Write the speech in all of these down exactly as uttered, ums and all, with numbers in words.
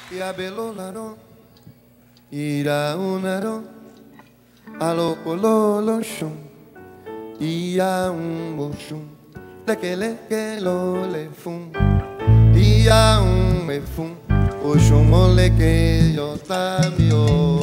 Yabelolaro, Iraunaro, Alocololoshum, Iaumboshum, Lekelelefum, Iaumefum, Oshumoleke Yotamio,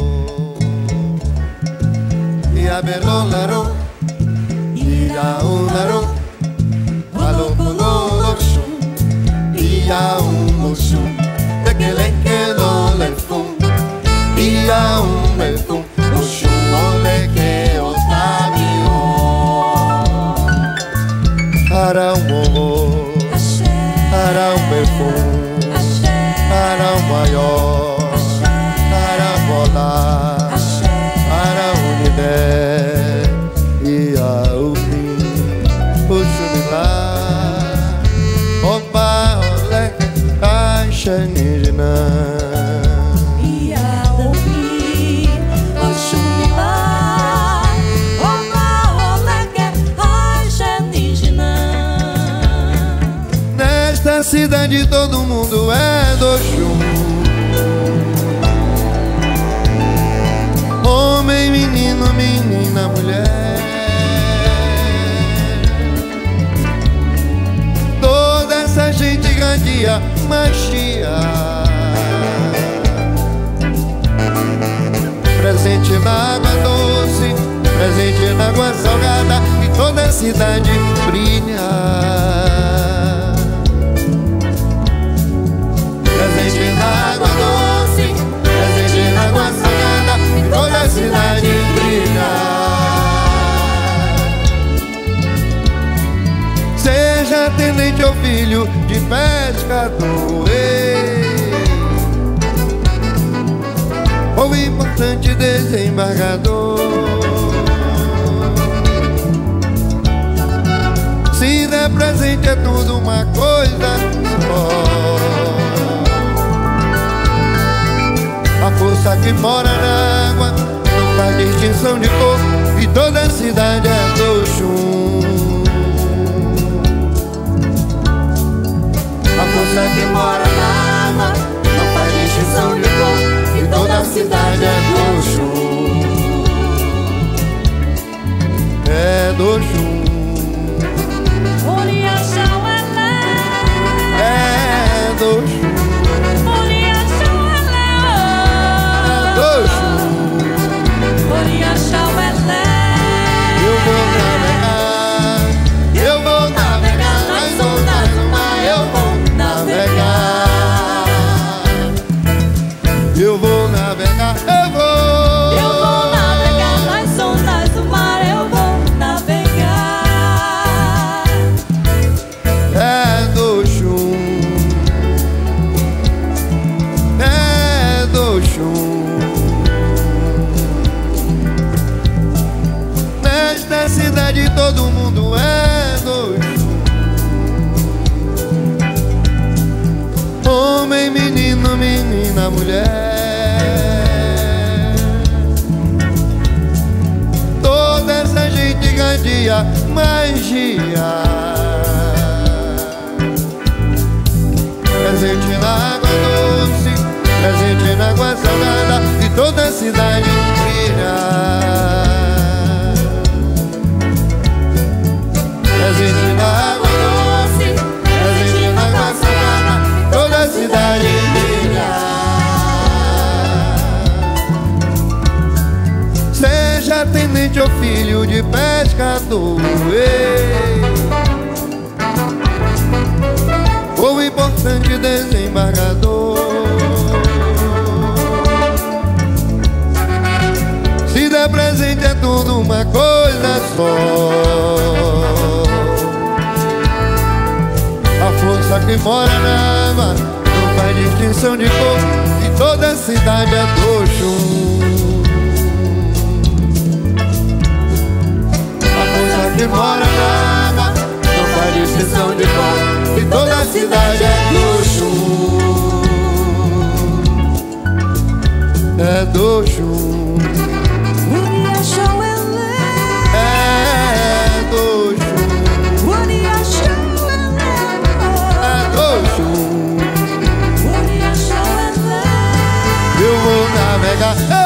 Yabelolaro, Iraunaro, Alocololoshum, Iaumboshum, Lekelelefum, Iaumefum, Oshumoleke Yotamio, Araumo, Araumefum, Araumayor, Aramola, Araunide, Iaumi, Oshumila, Opa, Ole, Aishanijina. Nesta cidade todo mundo é do Oxum. Homem, menino, menina, mulher. Toda essa gente irradia magia. Presente na água doce, presente na água salgada, e toda a cidade brilha. Presente na água doce, presente na água salgada, e toda a cidade brilha. Seja atendente ou filho de pescador, ou importante desembargador, se der presente é tudo uma coisa só. A força que mora na água não faz distinção de cor, e toda a cidade é do Oxum. A força que mora na água não faz distinção de cor, e toda a cidade é do Oxum. É do Oxum. É do Oxum. Eu vou navegar, eu vou navegar nas ondas do mar, eu vou navegar. Eu vou navegar, eu vou. Eu vou navegar nas ondas do mar, eu vou navegar. É do Oxum, é do Oxum. Nesta cidade todo mundo é do Oxum. Homem, menino, menina, mulher. Toda essa gente irradia magia. Presente na água doce, presente na água salgada, e toda a cidade brilha. Presente na água doce, presente na água salgada, toda a cidade brilha. Seja atendente ou filho de pescador, ou importante desembargador, se der presente é tudo uma coisa só. A força que mora na água não faz distinção de cor, e toda a cidade é do Oxum. A força que mora na água não faz distinção de cor, e toda a cidade é do Oxum. É do Oxum. É do Oxum. É do Oxum. Ei!